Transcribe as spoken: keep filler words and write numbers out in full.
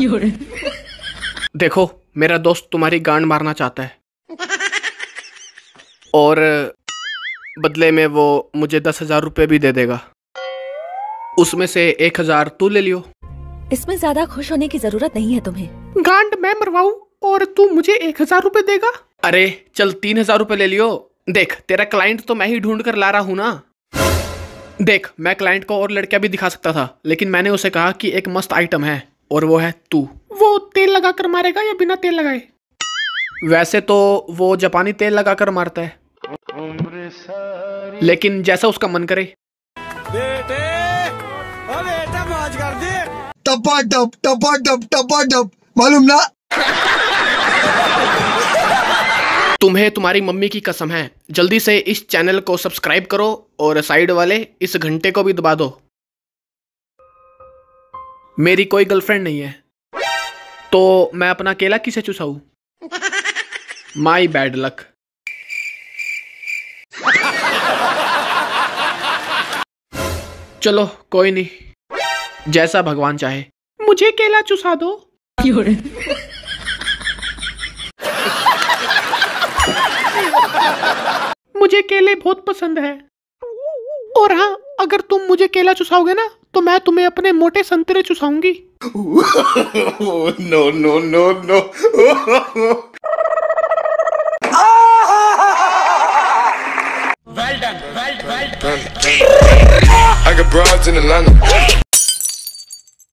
देखो, मेरा दोस्त तुम्हारी गांड मारना चाहता है और बदले में वो मुझे दस हजार रुपये भी दे देगा। उसमें से एक हजार तू ले लियो। इसमें ज्यादा खुश होने की जरूरत नहीं है तुम्हें। गांड मैं मरवाऊं और तू मुझे एक हजार रुपये देगा? अरे चल तीन हजार रुपये ले लियो। देख, तेरा क्लाइंट तो मैं ही ढूंढ कर ला रहा हूं ना। देख, मैं क्लाइंट को और लड़कियां भी दिखा सकता था, लेकिन मैंने उसे कहा कि एक मस्त आइटम है और वो है तू। वो तेल लगा कर मारेगा या बिना तेल लगाए? वैसे तो वो जापानी तेल लगा कर मारता है, लेकिन जैसा उसका मन करे। बेटे, ओ बेटा मौज कर दे। टपा टप टपा टप टपा टप, मालूम ना? तुम्हें तुम्हारी मम्मी की कसम है, जल्दी से इस चैनल को सब्सक्राइब करो और साइड वाले इस घंटे को भी दबा दो। मेरी कोई गर्लफ्रेंड नहीं है तो मैं अपना केला किसे चुसाऊं? My bad luck. चलो कोई नहीं, जैसा भगवान चाहे। मुझे केला चुसा दो। मुझे केले बहुत पसंद है। और हाँ, अगर तुम मुझे केला चुसाओगे ना तो मैं तुम्हें अपने मोटे संतरे चुसाऊंगी। No no no no. Well done, well, well done. I got broads in Atlanta.